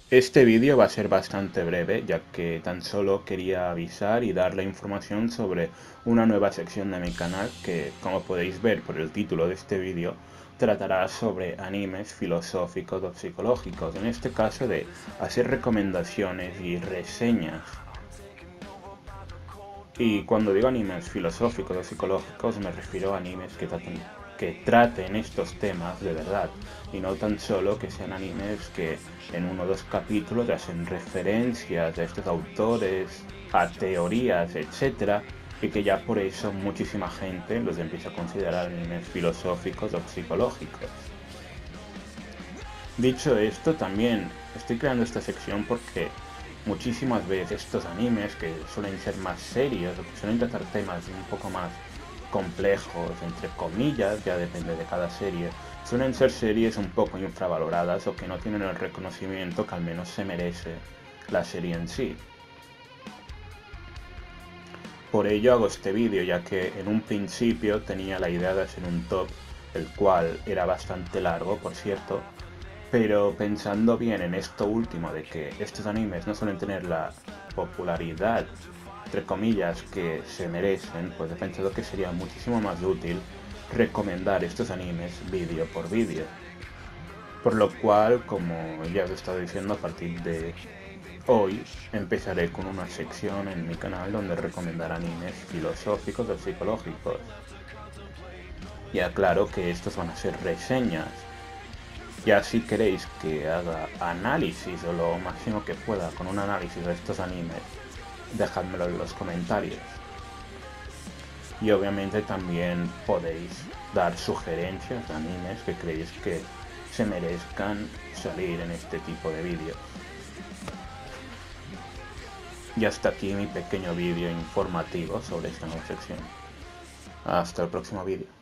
Este vídeo va a ser bastante breve, ya que tan solo quería avisar y darle información sobre una nueva sección de mi canal que, como podéis ver por el título de este vídeo, tratará sobre animes filosóficos o psicológicos, en este caso de hacer recomendaciones y reseñas. Y cuando digo animes filosóficos o psicológicos me refiero a animes que traten estos temas de verdad y no tan solo que sean animes que en uno o dos capítulos hacen referencias a estos autores, a teorías, etcétera, y que ya por eso muchísima gente los empieza a considerar animes filosóficos o psicológicos. Dicho esto, también estoy creando esta sección porque muchísimas veces estos animes que suelen ser más serios o que suelen tratar temas un poco más complejos, entre comillas, ya depende de cada serie, suelen ser series un poco infravaloradas o que no tienen el reconocimiento que al menos se merece la serie en sí. Por ello hago este vídeo, ya que en un principio tenía la idea de hacer un top, el cual era bastante largo, por cierto, pero pensando bien en esto último de que estos animes no suelen tener la popularidad, entre comillas, que se merecen, pues he pensado que sería muchísimo más útil recomendar estos animes vídeo por vídeo. Por lo cual, como ya os he estado diciendo, a partir de hoy empezaré con una sección en mi canal donde recomendaré animes filosóficos o psicológicos. Y aclaro que estos van a ser reseñas. Ya si queréis que haga análisis o lo máximo que pueda con un análisis de estos animes, dejádmelo en los comentarios. Y obviamente también podéis dar sugerencias de animes que creéis que se merezcan salir en este tipo de vídeos. Y hasta aquí mi pequeño vídeo informativo sobre esta nueva sección. Hasta el próximo vídeo.